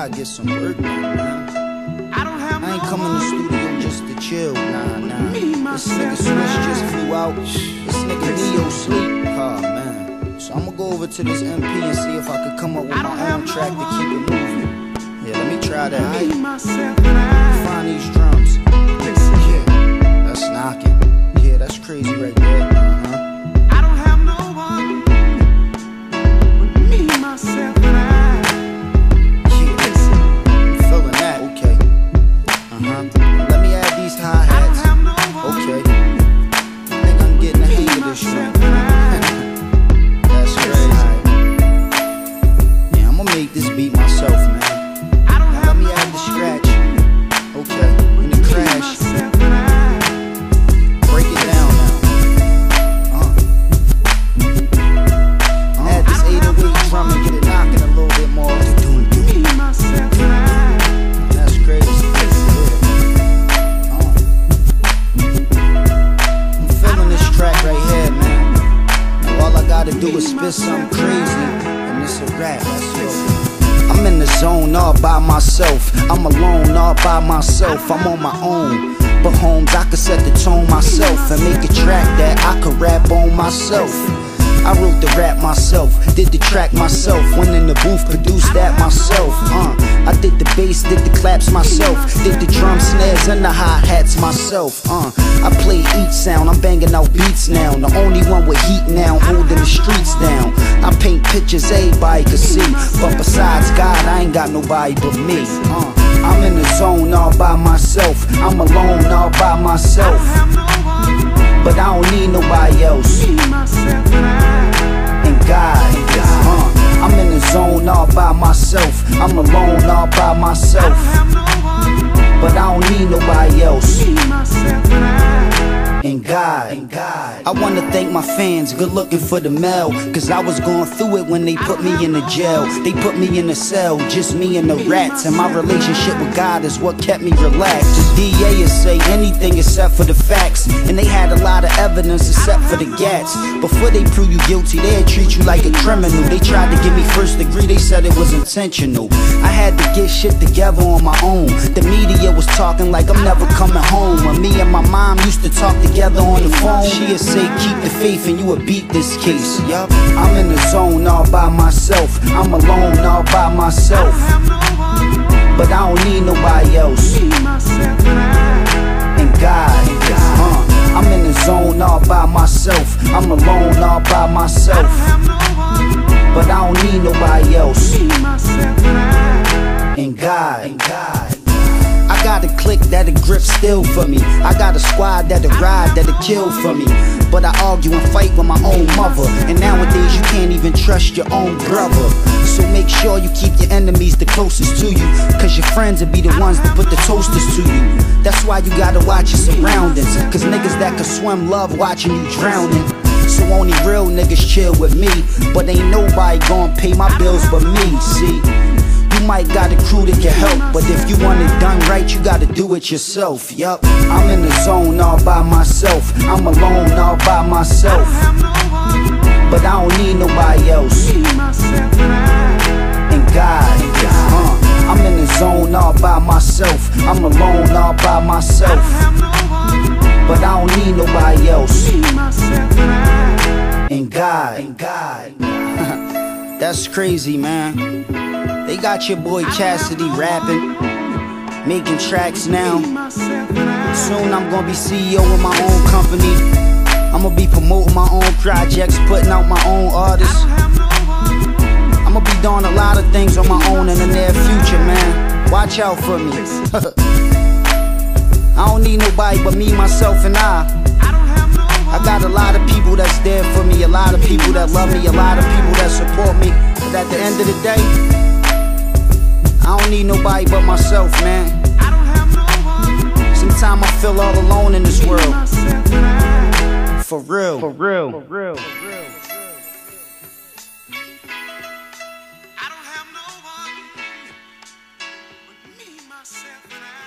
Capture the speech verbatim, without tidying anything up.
gotta get some work done, man. I ain't coming to the studio just to chill, nah, nah. This nigga Swish just flew out. This nigga Neo sleep. Oh, man. So I'ma go over to this M P and see if I could come up with my own track to keep it moving. Yeah, let me try that. Let me find these drums. Yeah, that's knocking. Yeah, that's crazy right there. Uh-huh. I don't have no one but me, myself, and I. Yeah, I'm feeling that. Okay. Uh-huh. Let me add these hi-hats. Okay. I think I'm getting the hang of this shit. That's crazy. Yeah, I'ma make this beat myself, man. Now let me add the scratch. Okay. And the crash. Break it down now. Uh. Add this eight oh eight drum and get it knocking a little bit more. That's crazy. Yeah. Uh. I'm feeling this track right here, man. Now all I gotta do is spit something crazy, and it's a rap. That's it. I'm in the zone all by myself. I'm alone all by myself. I'm on my own. But homes, I could set the tone myself and make a track that I could rap on myself. I wrote the rap myself, did the track myself, went in the booth, produced that myself. Uh, I did the bass, did the claps myself, did the drum snares and the hi-hats myself. Uh, I play each sound, I'm banging out beats now. The only one with heat now, holding the streets down. I paint pictures everybody can see, but besides God, I ain't got nobody but me. Uh, I'm in the zone all by myself, I'm alone all by myself, but I don't need nobody else. And God, uh, I'm in the zone all by myself, I'm alone all by myself, but I don't need nobody else. And God, and God, I wanna thank my fans, good looking for the mail, cause I was going through it when they put me in the jail. They put me in a cell, just me and the rats, and my relationship with God is what kept me relaxed. The D A is say anything except for the facts, and they had a lot of evidence except for the gats. Before they prove you guilty, they'd treat you like a criminal. They tried to give me first degree, they said it was intentional. I had to get shit together on my own. The media was talking like I'm never coming home. When me and my mom used to talk together on the phone, she'd say keep the faith and you would beat this case. Yup, I'm in the zone all by myself, I'm alone all by myself, but I don't need nobody else. And God, uh, I'm in the zone all by myself, I'm alone all by myself, but I don't need nobody else. And God, and God, I got a clique that'll grip still for me. I got a squad that'll ride, that'll kill for me. But I argue and fight with my own mother, and nowadays you can't even trust your own brother. So make sure you keep your enemies the closest to you, cause your friends will be the ones that put the toasters to you. That's why you gotta watch your surroundings, cause niggas that can swim love watching you drowning. So only real niggas chill with me, but ain't nobody gon' pay my bills but me, see. You might got a crew that can help, but if you want it done right, you gotta do it yourself. Yup, I'm in the zone all by myself, I'm alone all by myself, but I don't need nobody else. And God, uh, I'm in the zone all by myself, I'm alone all by myself, but I don't need nobody else. And God, and God. That's crazy, man. They got your boy Cassidy rapping, making tracks now. Soon I'm gonna be C E O of my own company. I'm gonna be promoting my own projects, putting out my own artists. I'm gonna be doing a lot of things on my own in the near future, man. Watch out for me. I don't need nobody but me, myself, and I. I got a lot of people that's there for me, a lot of people that love me, a lot of people that support me. But at the end of the day, I don't need nobody but myself, man. Sometimes I feel all alone in this world. For real. For real. For real. For real. I don't have no one but me, myself, and I.